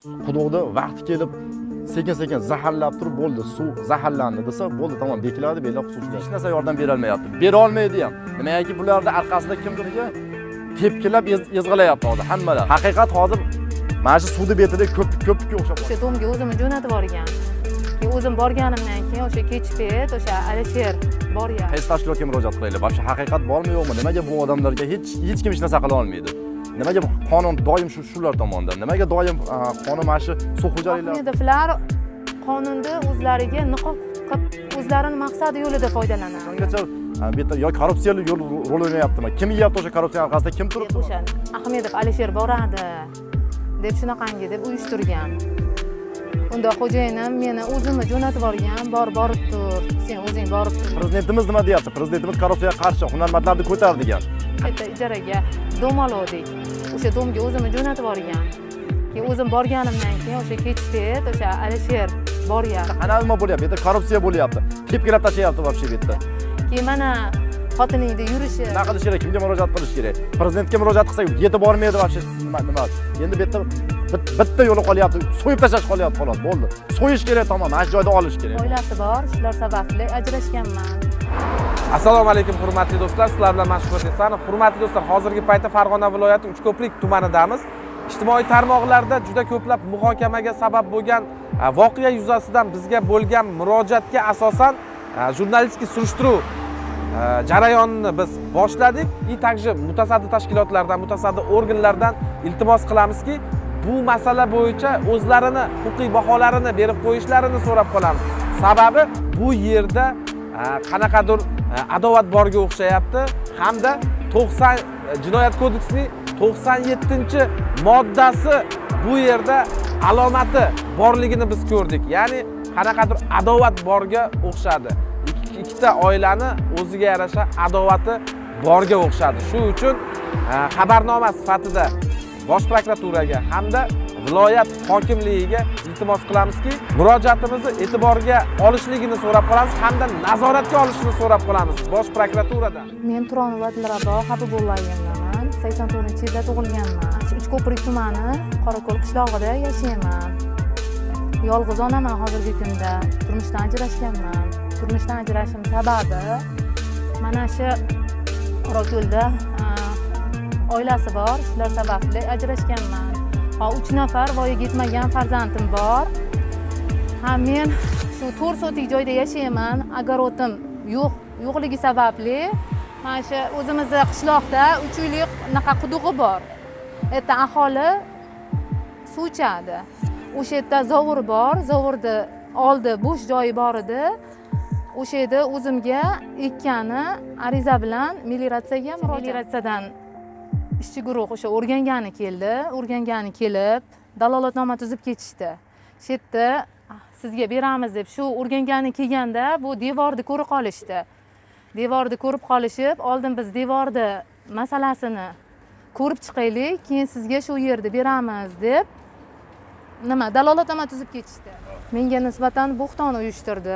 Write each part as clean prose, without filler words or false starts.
Quduqda vaqti kelib sekin zaharlab turib bo'ldi, suv zaharlandi desa, bo'ldi, tamom, bekiladi, belab suvchilar. Hech narsa yordam bera olmayapti. Bera olmaydi ham. Nimagaki bularda orqasida kimdirga tepkilab ezg'ilayapti hozir hammalar. Haqiqat hozir mana shu suvni betida ko'pga o'xshab. O'sha domga o'zimni jo'natib yuborgan. O'zim borganimdan keyin o'sha kechpet o'sha Alisher boryapti. Qaysi tashkilotga murojaat qilaylik? Bo'sha haqiqat bormi yo'qmi? Nimaga bu odamlarga hech kim hech narsa qila olmaydi? Nimaga qonun doim shular tomonidan? Nimaga doim qonun mana shu suv xo'jaliklari? Ahmedovlar qonunda o'zlariga niqob qilib o'zlarining maqsadi yo'lida foydalanadi. Ungacha bitta yo korrupsiyalik yo'l rol o'ynayaptimi? Kim yeyapti o'sha korrupsiya orqasida, kim turibdi? O'sha Ahmedov Alisher boradi deb shunaqangi deb uyushtirgan. Unda xo'jayinim meni o'zimni jo'natib yuborgan, borib tur, sen o'zing borib tur. Prezidentimiz nima deyapti? Prezidentimiz korrupsiyaga qarshi hunarmandlarni ko'tar degan. Bitta ijaraga dom oldik. O'sha domga o'zimni jo'natib yuborgan. Keyin o'zim borganimdan keyin o'sha kechpet o'sha Alisher boryapti. Ana nima bo'lyapti? Bitta korrupsiya bo'lyapti. Tepkilab tashlayapti вообще bitta. Keyin mana xotiningda yurishi. Nima qilish kerak? Kimga murojaat qilish kerak? Prezidentga murojaat qilsak, yetib bormaydi вообще nima? Endi bitta yo'li qolyapti. So'yib tashlash qolyapti xolos, bo'ldi. So'yish kerak, tamom, mana shu joyda olish kerak. Oilasi bor, shular sababli ajrashganman. Assalomu alaykum hurmatli do'stlar, sizlar bilan Mashhur Esanov. Hurmatli do'stlar, hozirgi paytda Farg'ona viloyati Uchko'prik tumanidamiz. Ijtimoiy tarmoqlarda juda ko'plab muhokamaga sabab bo'lgan voqea yuzasidan bizga bo'lgan murojaatga asosan jurnalistik surishtiruv jarayonini biz boshladik. И также mutasaddi tashkilotlardan, mutasaddi organlardan iltimos qilamizki, bu masala bo'yicha o'zlarini huquqiy baholarini berib qo'yishlarini so'rab qolamiz. Sababi bu yerda qanaqadir adovat borga o'xshayapti hamda 90 Jinoyat kodeksining 97-moddasi bu yerda alomati borligini biz ko'rdik. Ya'ni qanaqadir adovat borga o'xshadi. Ikkita oilani o'ziga yarasha adovati borga o'xshadi. Shu uchun xabarnoma sifatida Bosh prokuraturaga hamda viloyat hokimligiga iltimos qilamizki, murojaatimizni e'tiborga olishligini so'rab qolamiz hamda nazoratga olishini so'rab qolamiz Bosh prokuraturadan. Men Turonova Dilrabo Habibullayevaman. 84-yilda tug'ilganman. Uchko'prik tumani Qorako'l qishlog'ida yashayman. Yolg'iz onaman hozirgi kunda. Turmushdan ajrashganman. Turmushdan ajrashim sababi mana shu Qorako'lda oilasi bor, shular sababli ajrashganman. 3 nafar voyaga yetmagan farzandim bor. Men shu 4 sotik joyda yashayman. Agarotim yo'qligi sababli mana shu o'zimizning qishloqda 3 uylik naqa qudug'i bor. Erta aholi suv ichadi. O'sha yerda zovur bor, zovurni oldi bo'sh joyi bor edi. O'sha yerda o'zimga ekkani ariza bilan melioratsiyaga melioratsiyadan ishchi guruh o'sha o'rgangani kelib, dalolatnoma tuzib ketishdi. Shu yerda sizga beramiz deb shu o'rgangani kelganda bu devorni ko'rib qolishdi. Devorni ko'rib qolishib, oldin biz devorni masalasini ko'rib chiqaylik, keyin sizga shu yerni beramiz deb dalolatnoma tuzib ketishdi. Menga nisbatan bo'xton uyushtirdi.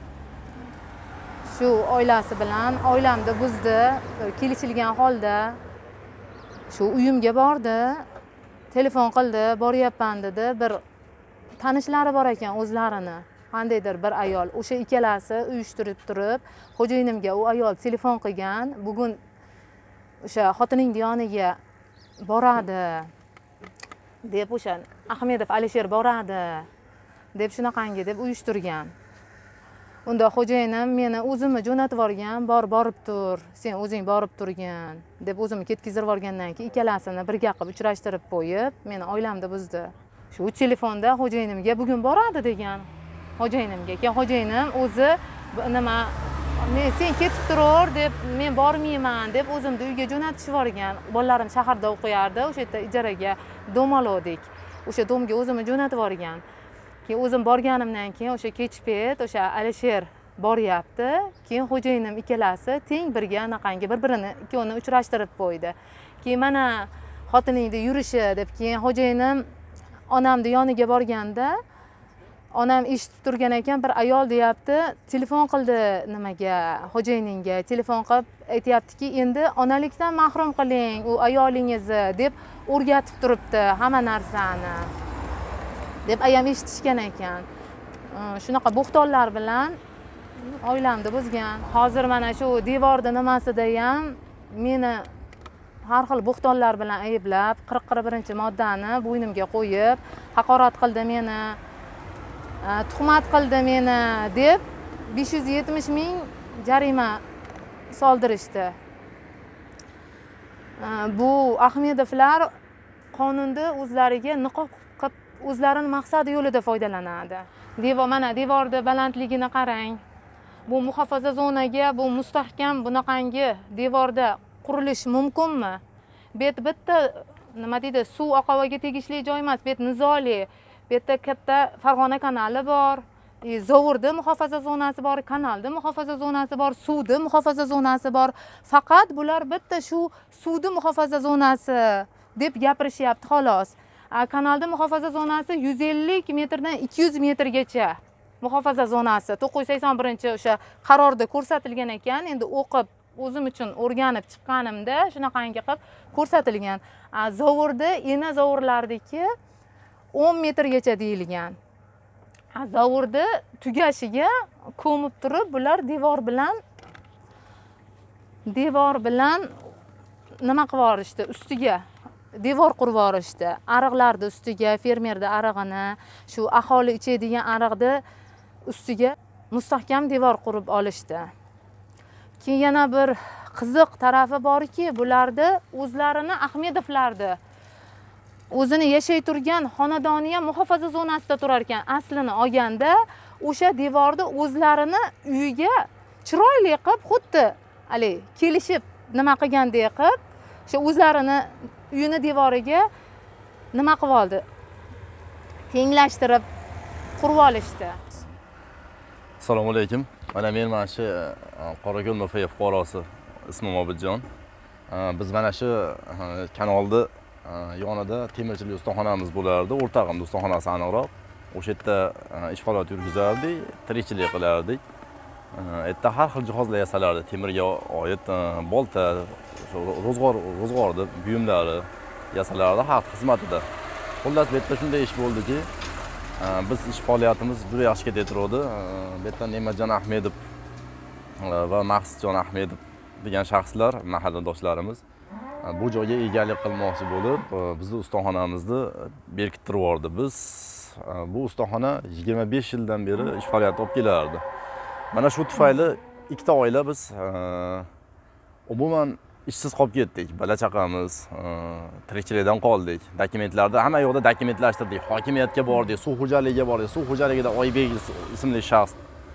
Shu oilasi bilan oilamni buzdi, kelishilgan holda shu uyimga bordi, telefon qildi, boryapman dedi. Bir tanishlari bor ekan o'zlarini. Qandaydir bir ayol, o'sha ikkalasi uyushtirib turib, xo'jayinimga u ayol telefon qilgan. Bugun o'sha xotining yoniga boradi deb o'sha Ahmedov Alisher boradi deb shunaqangi deb uyushtirgan. Unda xo'jayinim meni o'zimni jo'natib yuborgan, borib tur, sen o'zing borib turgin deb o'zimni ketkizib yuborgandan keyin ikkalasini birga qilib uchrashtirib qo'yib, meni oilamni buzdi. Shu telefonda xo'jayinimga bugun boradi degan. Xo'jayinimga, keyin xo'jayinim o'zi men sen ketib tur deb men bormayman deb o'zimni uyga jo'natib yuborgan. Bolalarim shaharda o'qiyardi, o'sha yerda ijaraga dom oldik. O'sha domga o'zimni jo'natib yuborgan. Keyin o'zim borganimdan keyin o'sha kechpet o'sha Alisher boryapti. Keyin xo'jayinim ikkalasi teng birga anaqangi bir-birini ikkovini uchrashtirib qo'ydi. Keyin mana xotiningda yurishi deb keyin xo'jayinim onamni yoniga borganda onam eshitib turgan ekan, bir ayol deyapti, telefon qildi xo'jayiningga telefon qilib aytayaptiki, endi onalikdan mahrum qiling u ayolingizni deb o'rgatib turibdi hamma narsani. deb ayam eshitishgan ekan. Shunaqa bo'xtonlar bilan oilamni buzgan. Hozir mana shu devorda nimasida ham meni har xil bo'xtonlar bilan ayblab, 41-moddani bo'ynimga qo'yib, haqorat qildi meni, tuhmat qildi meni deb 570 ming jarima soldirishdi. Bu Ahmedovlar qonunda o'zlariga niqob qilib, o'zlarining maqsadi yo'lida foydalanadi. Mana devorda balandligini qarang. Bu muhofaza zonaga, bu mustahkam bunaqangi devorda qurilish mumkinmi? Bet bitta nima deydi, suv oqovaga tegishli joy emas, bet nizoli. Bu yerda katta Farg'ona kanali bor, Zovurda muhofaza zonasi bor, kanalda muhofaza zonasi bor, suvda muhofaza zonasi bor. Faqat bular bitta shu suvda muhofaza zonasi deb gapirishyapti xolos. Kanalda muhofaza zonasi 150 metrdan 200 metrgacha muhofaza zonasi 981 o'sha qarorda ko'rsatilgan ekan. Endi o'qib o'zim uchun o'rganib chiqqanimda shunaqangi qilib ko'rsatilgan. Zovurda ena zovurlardagi 10 metrgacha deyilgan. Zovurda tugashiga ko'mib turib, bular devor bilan nima qilib yuborishdi, ustiga devor qurib yuborishdi. Ariqlarni ustiga, fermerda arig'ini, shu aholi ichadigan ariqni ustiga mustahkam devor qurib olishdi. Keyin yana bir qiziq tarafi borki, bularda o'zlarini Ahmedovlarni o'zini yashay turgan xonadoni ham muhofaza zonasida turar ekan. Aslini olganda o'sha devorni o'zlarini uyiga chiroyli qilib, xuddi hali kelishib nima qilgandek qilib, o'sha o'zlarini uyini devoriga nima qilib oldi? Tenglashtirib qurib olishdi. Assalomu alaykum. Mana men shu Qorako'l MFF fuqarosi, ismim Obidjon. Biz mana shu kanalda yonida temirchilik ustaxonamiz bo'lardi, o'rtog'imning ustaxonasi aniqroq. O'sha yerda ish faoliyat yurgizardik, tirikchilik qilardik. Yerda har xil jihozlar yasalardi, temirga oid bolta, ro'zg'orni buyumlari yasalardi xalq xizmatida. Xullas, bu yerda shunday ish bo'ldiki, biz ish faoliyatimiz juda yaxshi ketaverdi. Bu yerda Ne'matjon Ahmedov va Maqsudjon Ahmedov degan shaxslar mahalladoshlarimiz bu joyga egalik qilmoqchi bo'lib, bizni ustaxonamizni berkittirib yubordi. Biz bu ustaxona 25 yildan beri ish faoliyati olib kelardi. Mana shu tufayli ikkita oila biz umuman ishsiz qolib ketdik. Bola chaqamiz, tirikchilikdan qoldik. Dokumentlarda hamma yoqda dokumentlashtirdik. Hokimiyatga bordik, suv xo'jaligiga bordik. Suv xo'jaligida Oybek ismli shaxs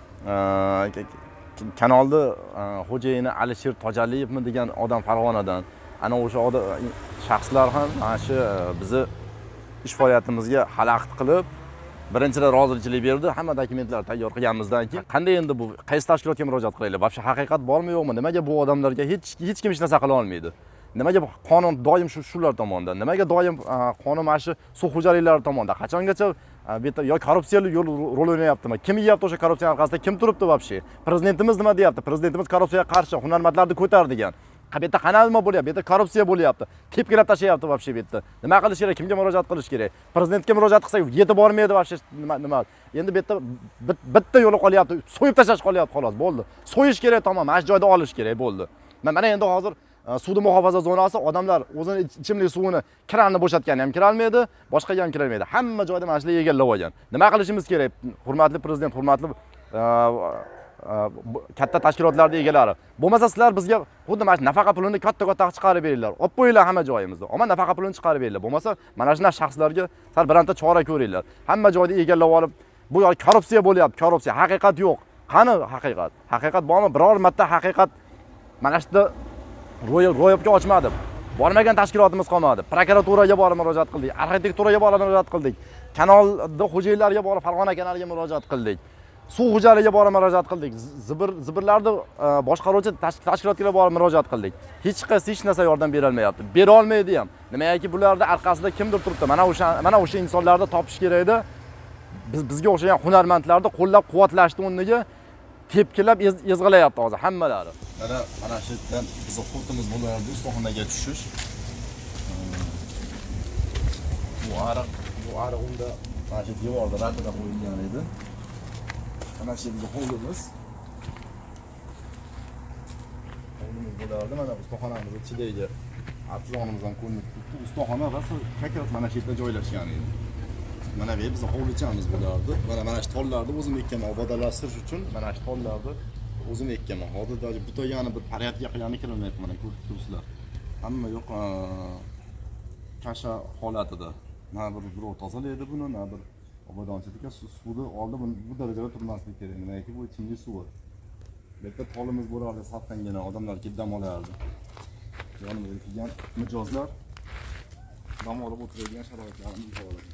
kanalda xo'jayini Alisher Tojaliyevmi degan odam Farg'onadan. Ana o'sha shaxslar ham mana shu bizni ish faoliyatimizga xalaqit qilib, birinchidan rozilik berdi. Hamma dokumentlar tayyor qilganimizdan keyin qanday endi bu qaysi tashkilotga murojaat qilaylik? Vobshe haqiqat bormi yo'qmi? Nimaga bu odamlarga hech kim hech narsa qila olmaydi? Nimaga qonun doim shular tomonidan? Nimaga doim qonun mana shu suv xo'jaliklari tomonidan? Qachongacha yo korrupsiyalik rol o'ynayaptimi? Kim yeyapti o'sha korrupsiya orqasida? Kim turibdi vobshe? Prezidentimiz nima deyapti? Prezidentimiz korrupsiyaga qarshi hunarmandlarni ko'tar degan. Bu yerda qanaqa nima bo'lyapti? Bu yerda korrupsiya bo'lyapti. Tepkilab tashlayapti vobshe bu yerda. Nima qilish kerak? Kimga murojaat qilish kerak? Prezidentga murojaat qilsak yetib bormaydi vobshe nima? Endi bu yerda bitta yo'li qolyapti. So'yib tashlash qolyapti xolos, bo'ldi. So'yish kerak, tamom, mana shu joyda olish kerak, bo'ldi. Mana endi hozir suvni muhofaza zonasi, odamlar o'zini ichimlik suvini kranni bo'shatgani ham kira olmaydi, boshqaga ham kira olmaydi. Hamma joyda mana shular egallab olgan. Nima qilishimiz kerak? Hurmatli prezident, hurmatli katta tashkilotlarning egalari. Bo'lmasa sizlar bizga xuddi mana shu nafaqa pulini katta-katta chiqarib beringlar. Olib qo'yinglar hamma joyimizda. Ammo nafaqa pulini chiqarib beringlar. Bo'lmasa mana shu shaxslarga sal biranta chora ko'ringlar. Hamma joyda egallab olib, bu yo'l korrupsiya bo'lyapti, korrupsiya, haqiqat yo'q. Qani haqiqat? Haqiqat bormi? Biror marta haqiqat mana shunda ro'yobga ochmadim. Bormagan tashkilotimiz qolmadi. Prokuraturaga borib murojaat qildik, arxitekturaga borib murojaat qildik, kanalda xo'jayinlarga borib Farg'ona kanaliga murojaat qildik. Suv xo'jaligiga borib murojaat qildik. Zibirlarni boshqaruvchi tashkilotlarga borib murojaat qildik. Hech qaysi hech narsa yordam bera olmayapti. Bera olmaydi ham. Nimagaki bularda orqasida kimdir turibdi. Mana o'sha insonlarni topish kerak edi. Bizga o'xshagan hunarmandlarni qo'llab-quvvatlashni o'rniga tepkilab ezg'ilayapti hozir hammalari. Mana shu yerdan bizning xurtimiz bo'lardi, ustaxonaga tushish. Bu ariq unda Mana shu devorda ratida qo'yilgan edi. Mana shu bizning hovlimiz. Hovlimiz bo'lardi. Mana ustaxonamiz ichidagi atrofimiz ham ko'rinib turibdi. Ustaxona rasa kakrat mana shu yerda joylashgan edi. Mana bu bizning hovlichamiz bo'lardi. Mana shu tollarni o'zim ekkanman obodonlashtirish uchun. Mana shu tollarni o'zim ekkanman. Hozirda butagani bir pariyatga qilgani kirilmayapti, mana ko'rib turibsizlar. Hamma yo'q kasha holatida. Na birov tozalaydi buni, na bir obodonchilikka suvni oldi bu darajada turmasligi kerak. Nimaki bu ichimlik suvi. Bu yerda tolimiz bo'lardi, sattangina odamlar kelib dam olardi. Yonimizga kelgan mijozlar dam olib o'tiradigan sharoitlarimiz bor edi.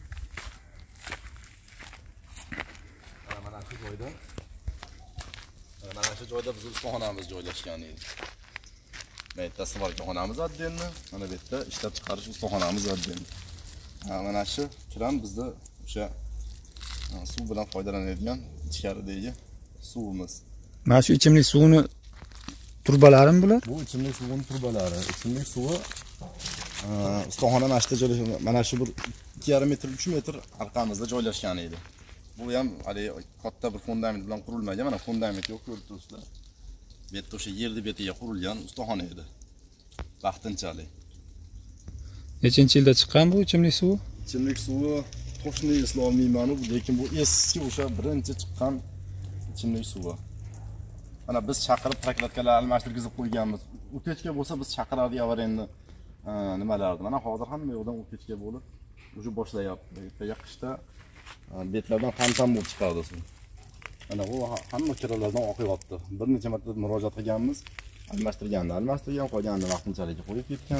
Mana shu joyda biz ustaxonamiz joylashgan edi. Mana yerda svarkaxonamiz отдельно, mana bu yerda ishlab chiqarish ustaxonamiz отдельно. Mana shu kiram bizda o'sha suv bilan foydalanadigan ichkaridagi suvimiz. Mana shu ichimlik suvini turbalarimi bular? Bu ichimlik suvining turbalari. Ichimlik suvi ustaxona mana shu joylashgan. Mana shu bir 2,5 metr, 3 metr orqamizda joylashgan edi. Bu ham hali katta bir fundament bilan qurilmagan. Mana fundament yo'q, ko'rib turibsizlar. Bu yerda o'sha yerni betiga qurilgan ustaxona edi. Vaqtinchalik. Nechinchi yilda chiqqan bu ichimlik suvi? Ichimlik suvi to'shni eslolmayman, lekin bu eski o'sha birinchi chiqqan ichimlik suvi. Mana biz chaqirib proklatkalar almashtirgizib qo'yganmiz. O'techka bo'lsa biz chaqirardik avariyani nimalardi. Mana hozir hamma yoqdan o'techka bo'lib, o'sha boshlayapti. Ertaga qishda betlardan ham bo'lib chiqadi suv. Mana bu hamma kiralardan oqyapti. Bir necha marta murojaat qilganmiz, almashtirgan, qolganini vaqtinchalik qo'yib ketgan.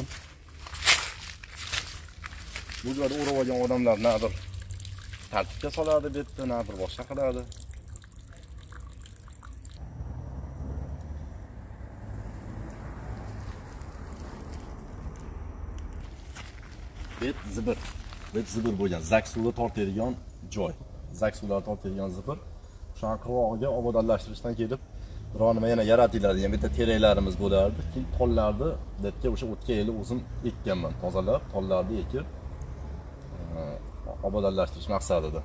Bu yerda o'rab olgan odamlar na bir tartibga soladi betni, na bir boshqa qiladi. Bet zibir bo'lgan, zak suvni tortadigan joy. Zak suvlar tortadigan zibir. Shu qirg'og'iga obodonlashtirishdan kelib, biror nima yana yaratiladi. Yana bitta teraklarimiz bo'lardi. Keyin tollarni betga o'sha o'tga yili o'zim ekkanman, tozalab, tollarni ekib obodonlashtirish maqsadida.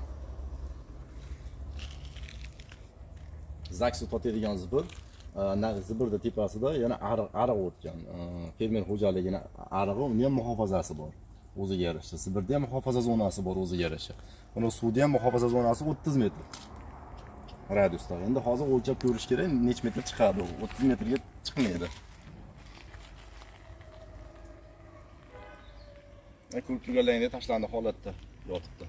Zak suv tortadigan zibir, zibirda tepasida yana ariq o'tgan. Fermer xo'jaligining arig'i, uni ham muhofazasi bor. O'ziga yarasha. Sibirda ham muhofaza zonasi bor o'ziga yarasha. Uni suvda ham muhofaza zonasi 30 metr. Radiusda. Endi hozir o'lchab ko'rish kerak, nech metr chiqadi. 30 metrga chiqmaydi. Ko'rib turganlaringdek tashlandi holatda yotibdi.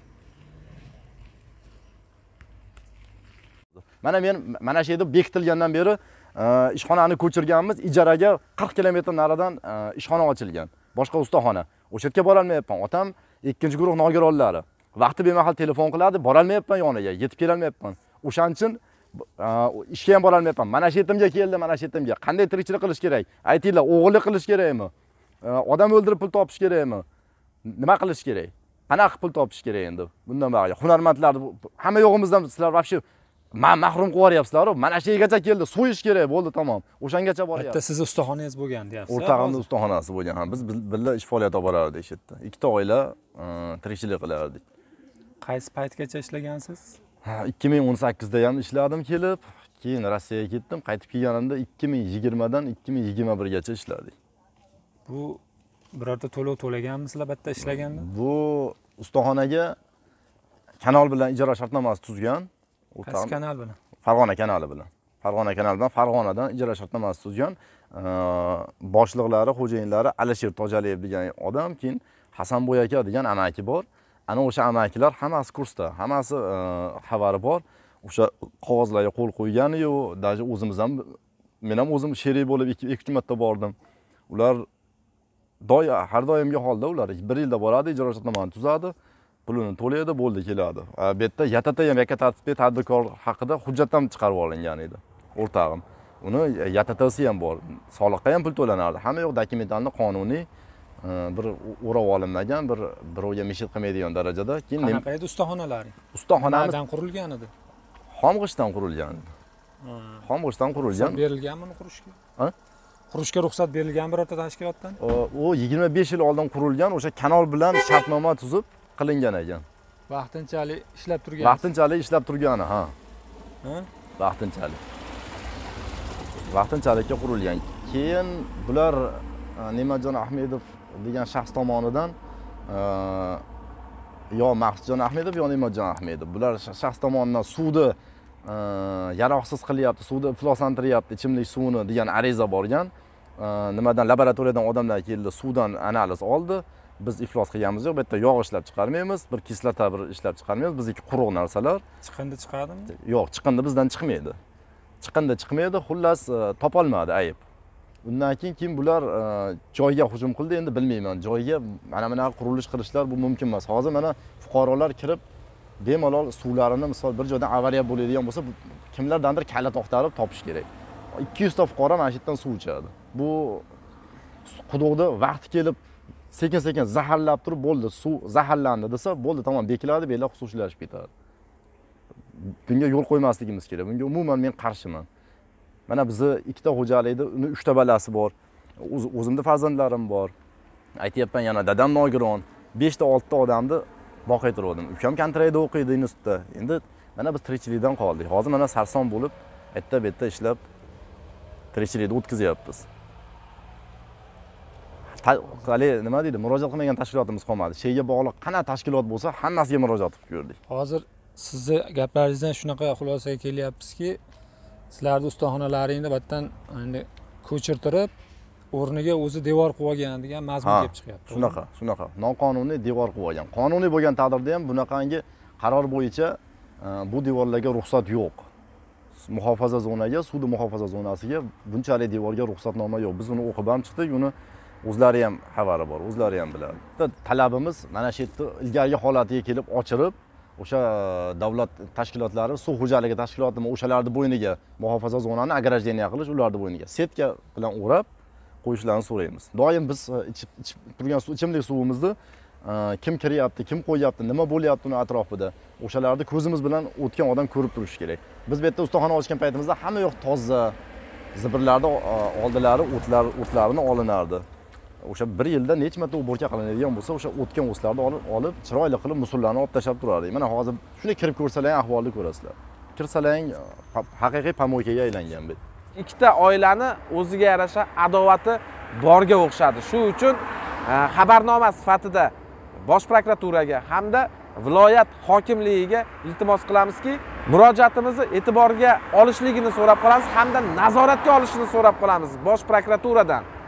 Mana shu yerda bekitilgandan beri ishxonani ko'chirganmiz, ijaraga 40 kilometr naridan ishxona ochilgan. Boshqa ustaxona. O'sha yerga bora olmayapman. Otam ikkinchi guruh nogironlari. Vaqti bemahal telefon qiladi, bora olmayapman yoniga, yetib kela olmayapman. O'shaning uchun ishga ham bora olmayapman. Mana shu yetimga keldi, mana shu yetimga. Qanday tirikchilik qilish kerak? Aytinglar, o'g'illik qilish kerakmi? Odam o'ldirib pul topish kerakmi? Nima qilish kerak? Qanaqa pul topish kerak endi? Bundan bari hunarmandlar hamma yo'g'imizdan sizlar vobshe mahrum qilib yuboryapsizlar. Mana shu yergacha keldi, so'yish kerak bo'ldi, tamom. O'shangacha boryapti. Bitta siz ustaxonangiz bo'lgan deyapsiz. O'rtog'imning ustaxonasi bo'lgan. Biz birga ish faoliyat olib borardik shu yerda. Ikkita oila tirikchilik qilardik. Qaysi paytgacha ishlagansiz? 2018da ham ishladim kelib, keyin Rossiyaga ketdim. Qaytib kelganimda 2020 dan 2021 gacha ishladik. Bu birorta to'lov to'laganmisizlar bitta ishlaganda? Bu ustaxonaga kanal bilan ijara shartnomasi tuzgan. Qaysi kanal bilan? Farg'ona kanali bilan. Farg'onadan ijara shartnomasi tuzgan. Boshliqlari, xo'jayinlari Alisher Tojaliyev degan odam, keyin Hasanboy aka degan amaki bor. Ana o'sha amakilar hammasi kursda, hammasi xabari bor. O'sha qog'ozlarga qo'l qo'ygani yo'q, даже o'zimiz ham men ham o'zim sherik bo'lib 2 marta bordim. Ular har doimgi holda ular 1 yilda boradi, ijara shartnomani tuzadi, pulini to'laydi, bo'ldi keladi. Bu yerda YTT ham yakka tartibli tadbirkor haqida hujjat ham chiqarib olingan edi. O'rtog'im. Uni YTTsi ham bor. Soliqqa ham pul to'lanardi. Hamma yo'q dokumentalni qonuniy bir o'rab olinmagan, birovga mishit qilmaydigan darajada. Keyin qanaqa edi ustaxonalaring? Ustaxonamiz nimadan qurilgan edi? Xomg'ishdan qurilgan. Xomg'ishdan qurilgan. Berilganmi qurishga? Ha? Qurishga ruxsat berilgan birorta tashkilotdan? O 25 yil oldin qurilgan, o'sha kanal bilan shartnoma tuzib qilingan ekan. vaqtinchalik ishlab turgan. Vaqtinchalik ishlab turgani, ha. Ha? Vaqtinchalikka qurilgan. Keyin bular Ne'matjon Ahmedov degan shaxs tomonidan yo Maqsudjon Ahmedov yo Ne'matjon Ahmedov bular shaxs tomonidan suvni yaroqsiz qilyapti, suvni ifloslantiryapti, ichimlik suvini degan ariza borgan. Nimadan laboratoriyadan odamlar keldi, suvdan analiz oldi. Biz iflos qilganimiz yo'q, bu yerda yog' ishlab chiqarmaymiz, bir kislota bir ishlab chiqarmaymiz. Bizniki quruq narsalar. Chiqindi chiqadimi? Yo'q, chiqindi bizdan chiqmaydi. Chiqmaydi, xullas topolmadi ayb. Undan keyin bular joyga hujum qildi, endi bilmayman. Joyga mana bunaqa qurilish qilishlar bu mumkin emas. Hozir mana fuqarolar kirib bemalol suvlarini misol bir joydan avariya bo'ladigan bo'lsa, kimlardandir kalit oqtarib topish kerak. 200 ta fuqaro mana shu yerdan suv ichadi. Bu quduqda vaqti kelib sekin-sekin zaharlab turib bo'ldi, suv zaharlandi desa, bo'ldi, tamom, bekiladi, beylar xususiylashib ketadi. Bunga yo'l qo'ymasligimiz kerak. Bunga umuman men qarshiman. Mana bizni ikkita xo'jalikda, uni 3 ta balasi bor. O'zimda farzandlarim bor. Aytayapman, yana dadam nogiron. 5 ta 6 ta odamni boqaytirdim. Ukam kontraktda o'qiydi institutda. Endi mana biz tirikchilikdan qoldik. Hozir mana sarson bo'lib, erta-betda ishlab tirikchilikni o'tkazyapmiz. Hali nima deydi, murojaat qilmagan tashkilotimiz qolmadi. Sheyga bog'liq qanaqa tashkilot bo'lsa, hammasiga murojaat qilib ko'rdik. Hozir sizni gaplaringizdan shunaqa xulosaga kelyapmizki, sizlarning ustaxonalaringni battan endi ko'chirtirib, o'rniga o'zi devor qilib olgan degan mazmun kelib chiqyapti. Shunaqa. Noqonuniy devor qilib olgan. Qonuniy bo'lgan taqdirda ham bunaqangi qaror bo'yicha bu devorlarga ruxsat yo'q. Muhofaza zonaga, suvni muhofaza zonasiga bunchalik devorga ruxsatnoma yo'q. Biz uni o'qib ham chiqdik, uni o'zlari ham xabari bor, o'zlari ham biladi. Talabimiz mana shu yerda ilgarigi holatiga kelib ochirib, o'sha davlat tashkilotlari, suv xo'jaligi tashkilotimi o'shalarning bo'yniga muhofaza zonani agrajeniya qilish, ularning bo'yniga setka bilan o'rab qo'yishlarini so'raymiz. Doim biz ichib turgan ichimlik suvimizni kim kiryapti, kim qo'yyapti, nima bo'lyapti uni atrofida, o'shalarni ko'zimiz bilan o'tgan odam ko'rib turishi kerak. Biz bu yerda ustaxona ochgan paytimizda hamma yoq toza, zibirlarda oldilari o'tlarini olinardi. O'sha bir yilda necha marta o'borka qilinadigan bo'lsa, o'sha o'tgan o'slarni olib, chiroyli qilib musullarni olib tashab turardik. Mana hozir shunday kirib ko'rsalang ahvolni ko'rasizlar. Kirsalang haqiqiy pomoykaga aylangan bu. Ikkita oilani o'ziga yarasha adovati borga o'xshadi. Shu uchun xabarnoma sifatida Bosh prokuraturaga hamda viloyat hokimligiga iltimos qilamizki, murojaatimizni e'tiborga olishligini so'rab qolamiz hamda nazoratga olishini so'rab qolamiz Bosh prokuraturadan.